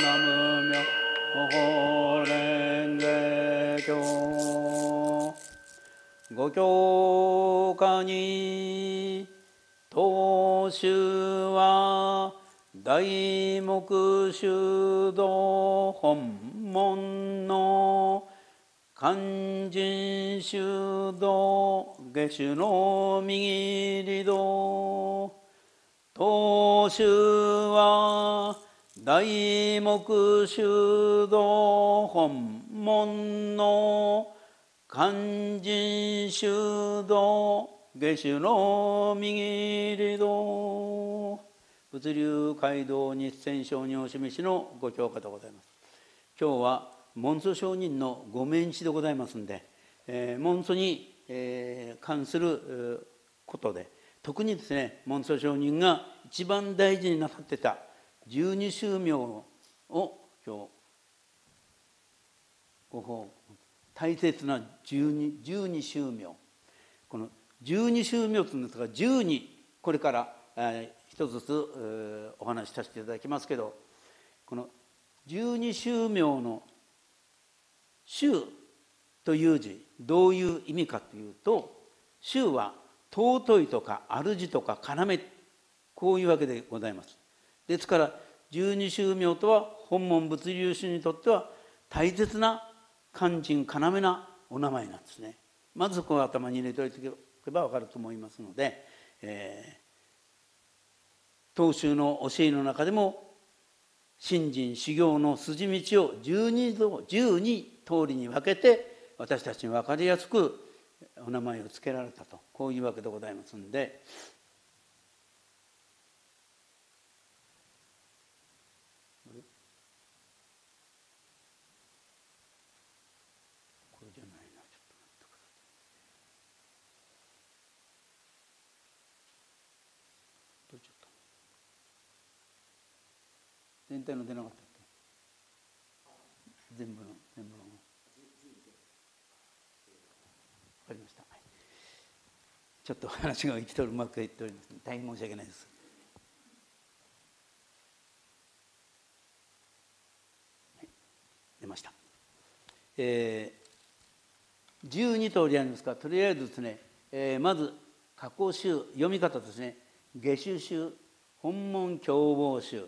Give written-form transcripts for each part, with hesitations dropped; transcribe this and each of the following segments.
ナムミョホレンゲ教五教科に当主は大目修道本門の勧進修道下手の右利道当主は大目修道本門の勧進修道下手の右利道物流街道日遷上人お示しのご教科でございます。今日は文殊上人のご命日でございますので、文殊に、関することで特にですね、文殊上人が一番大事になさってた十二宗名を今日ご報告、大切な十二宗名、この十二宗名というんですが、12これから一つずつお話しさせていただきますけど、この十二宗名の宗という字、どういう意味かというと、宗は尊いとか主とか要、こういうわけでございます。ですから十二宗名とは本門物流宗にとっては大切な肝心要なお名前なんですね。まずそこを頭に入れておいておけば分かると思いますので、当宗の教えの中でも信心修行の筋道を12通りに分けて私たちに分かりやすくお名前を付けられたと、こういうわけでございますので、これじゃないな、ちょっと待ってください。どうしようか、全体の出なかったっけ、全部の分かりました。ちょっと話がうまくいっておりますので大変申し訳ないです。はい、出ました。12通りありますから、とりあえずですね、まず過去集、読み方ですね。下手集、本門共謀集、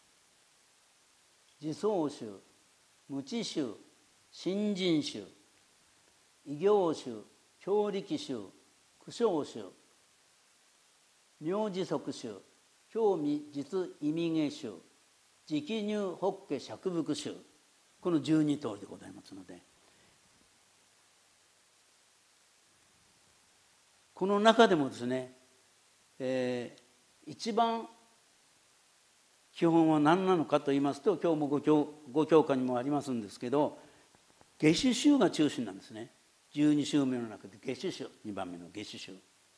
自創集、無知集、新人集、異行集、強力集、苦笑集、名字即集、興味実意味下集、直入法華釈伏集、この12通りでございますので、この中でもですね、一番基本は何なのかと言いますと、今日もご教科にもありますんですけど、下手集が中心なんですね。12宗名の中で下手集、2番目の下手集。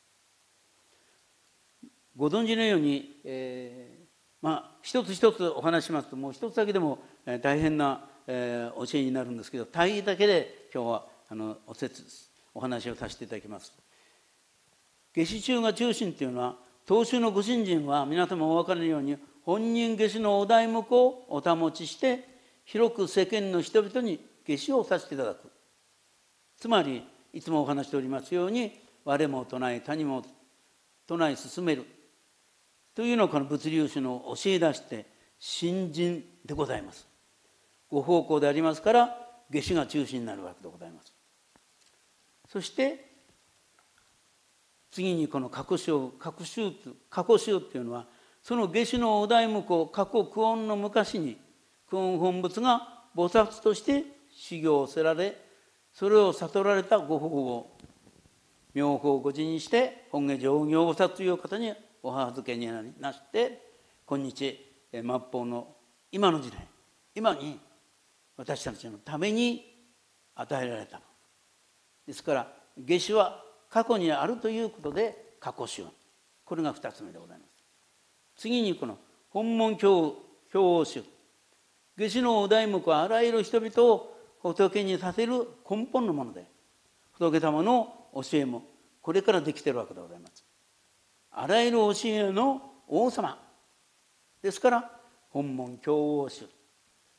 ご存知のように、一つ一つお話しますと、もう一つだけでも大変な教えになるんですけど、大義だけで今日はお話をさせていただきます。下手集が中心というのは、当主のご信心は皆様お分かりのように、本人下手のお題目をお保ちして、広く世間の人々に下手をさせていただく。つまり、いつもお話しておりますように、我も唱え、他にも唱え進める。というのをこの物流宗の教え出して、信心でございます。ご方向でありますから、下手が中心になるわけでございます。そして、次にこの過去集っていうのは、その下手のお題目を過去久遠の昔に久遠本仏が菩薩として修行せられ、それを悟られたご法を妙法ご持にして本下上行菩薩という方にお授けになして、今日末法の今の時代、今に私たちのために与えられたのですから、下手は過去にあるということで過去集、これが2つ目でございます。次にこの本門共応集、下手のお題目はあらゆる人々を仏にさせる根本のもので、仏様の教えもこれからできているわけでございます。あらゆる教えの王様ですから、本門共応集、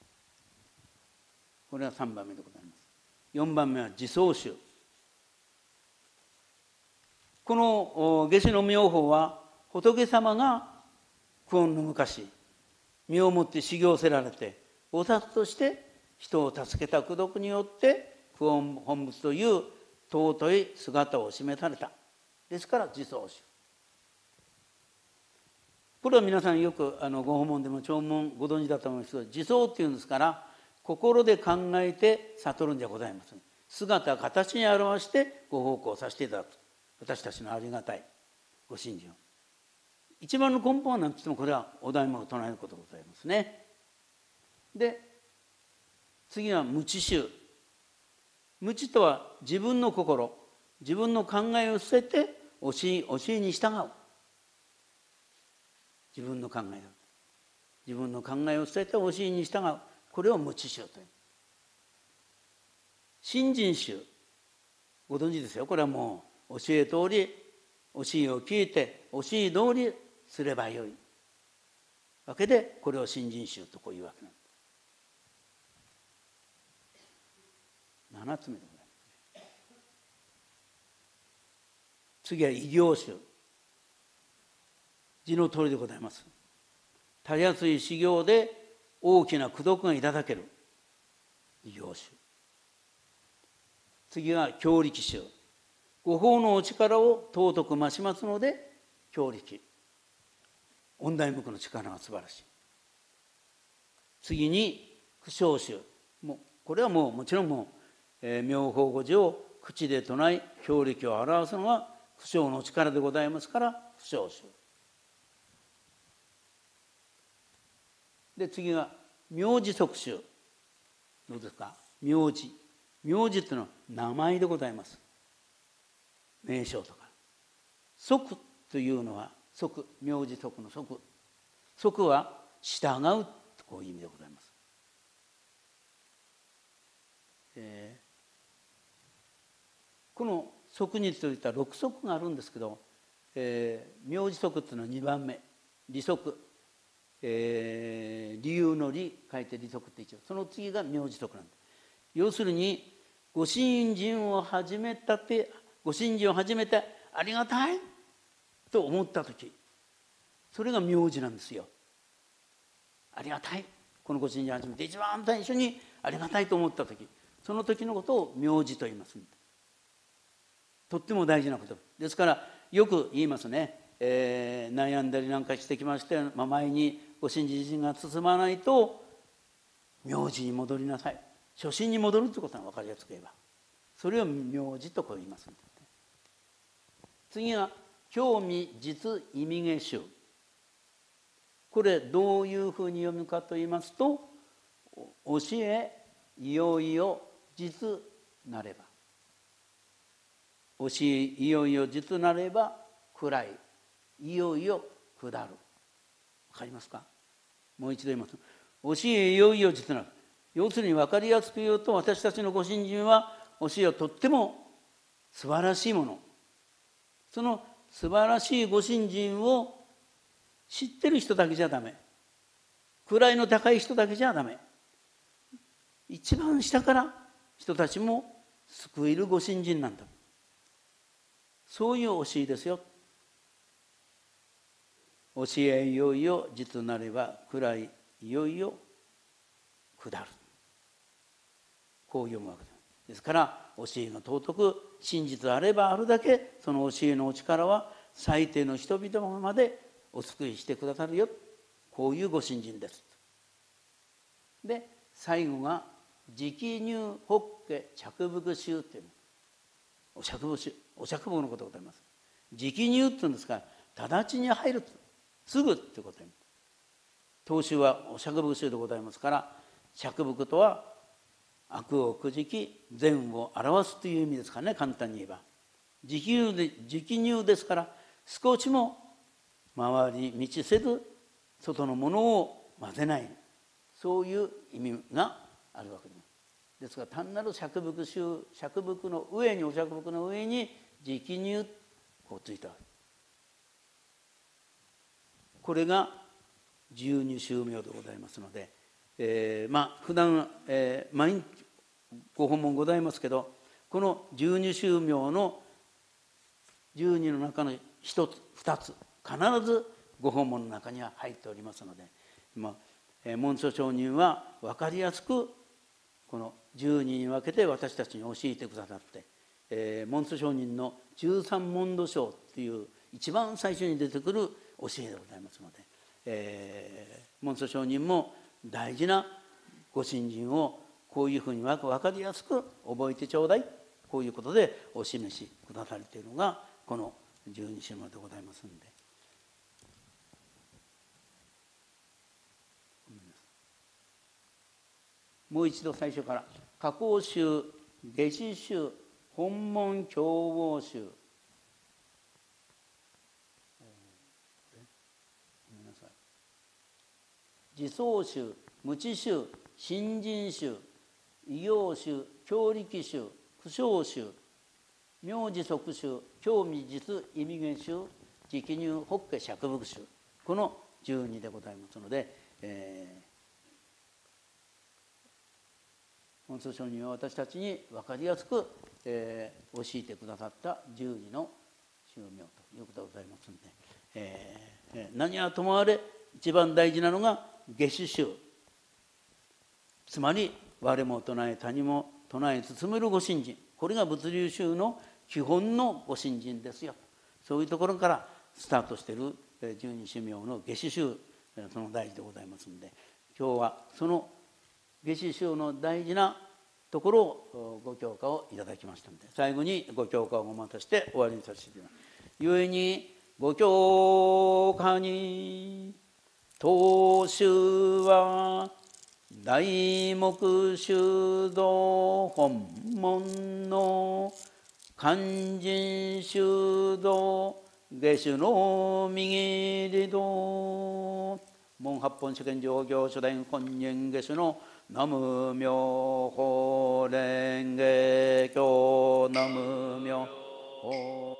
これは3番目でございます。4番目は自創宗。この夏至の妙法は仏様が久遠の昔身をもって修行せられて菩薩として人を助けた功徳によって久遠本仏という尊い姿を示された。ですから自創宗。これは皆さんよくご訪問でも弔問ご存知だと思いますけど、自創っていうんですから心で考えて悟るんじゃございません。姿形に表してご奉公させていただく。私たちのありがたいご信心を。一番の根本は何としてもこれはお題目を唱えることでございますね。で次は無知宗。無知とは自分の心、自分の考えを捨てて教えに従う。自分の考えを捨てて教えに従う。これを無知宗という。信心宗、ご存知ですよ。これはもう教え通り、教えを聞いて教え通りすればよいわけで、これを信心宗とこういうわけなんです。7つ目でございます。次は異行宗。字の通りでございます。たやすい修行で大きな功徳がいただける異行宗。次は強力宗。ご法のお力を尊く増しますので強力。御大目の力が素晴らしい。次に苦笑宗。これはもちろん妙法語字を口で唱え強力を表すのは苦笑の力でございますから苦笑宗。で次が名字即宗。どうですか。名字というのは名前でございます。名称とか。即というのは名字即の即は従うとこういう意味でございます。この即日といった6即があるんですけど、名字即というのは2番目、利即、理由の理書いて利即って一応、その次が名字即なんです。要するにご信心を始めてありがたいと思った時、それが名字なんですよ。ありがたい、このご信心を始めて一番最初にありがたいと思った時、その時のことを名字と言います。とっても大事なことですから、よく言いますね。悩んだりなんかしてきまして、前にご信心が進まないと名字に戻りなさい、初心に戻るということが分かりやすく言えば、それを名字とこう言います。次は興味実意味下宗。これどういうふうに読むかと言いますと、教えいよいよ実なれば、教えいよいよ実なれば暗い、いよいよ下る。わかりますか。もう一度言います。教えいよいよ実なる。要するに分かりやすく言うと、私たちのご信心は教えはとっても素晴らしいもの。その素晴らしいご信心を知ってる人だけじゃダメ、位の高い人だけじゃダメ、一番下から人たちも救えるご信心なんだ、そういう教えですよ。教えいよいよ実なれば位いよいよ下る、こう読むわけです。ですから教えが尊く真実あればあるだけ、その教えのお力は最低の人々までお救いしてくださるよ、こういうご信心です。で最後が直入法華着伏宗というお釈部のことでございます。直入っていうんですから、直ちに入る、すぐってことに。当主はお釈部宗でございますから、釈伏とは悪をくじき善を表すという意味ですからね、簡単に言えば。直入ですから、少しも回り道せず外のものを混ぜない、そういう意味があるわけです。ですから単なる釈伏の上に、お釈伏の上に直入こうついたわけ。これが12宗名でございますので、普段、毎ご本文ございますけど、この十二宗名の12の中の1つ2つ必ずご本文の中には入っておりますので、文殊上人は分かりやすくこの12に分けて私たちに教えてくださって、文殊上人の十三問答書という一番最初に出てくる教えでございますので、文殊上人も大事なご信心をこういうふうに分かりやすく覚えてちょうだい、こういうことでお示しくだされているのがこの十二支門でございますので、もう一度最初から「下降宗下支宗本門教王宗」自創宗無知宗新人宗異業宗教力宗不詳宗名字即宗教味実意味源宗直入法華釈仏宗、この12でございますので、文殊上人は私たちに分かりやすく、教えてくださった12の宗名ということでございますので、何はともあれ一番大事なのが下支宗、つまり我も唱え他にも唱え進めるご信心、これが仏流宗の基本のご信心ですよ、そういうところからスタートしている十二支名の下支宗、その大事でございますので、今日はその下支宗の大事なところをご教化をいただきましたので、最後にご教化をお待たして終わりにさせていただきます。ゆえにご教化に当宗は大目修道本門の勧進修道下手の右利道門八本主権上行初伝本人下手の南無妙法蓮華経南無妙法